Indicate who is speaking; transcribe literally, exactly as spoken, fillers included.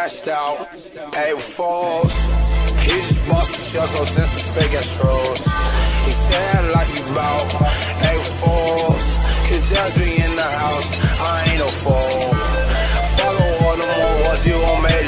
Speaker 1: cashed out. April Fools. He just bought some shells, so send some fake astros. He said like you bout April Fools. His ass be in the house, I ain't no fool. Follow all the more ones you gon' make.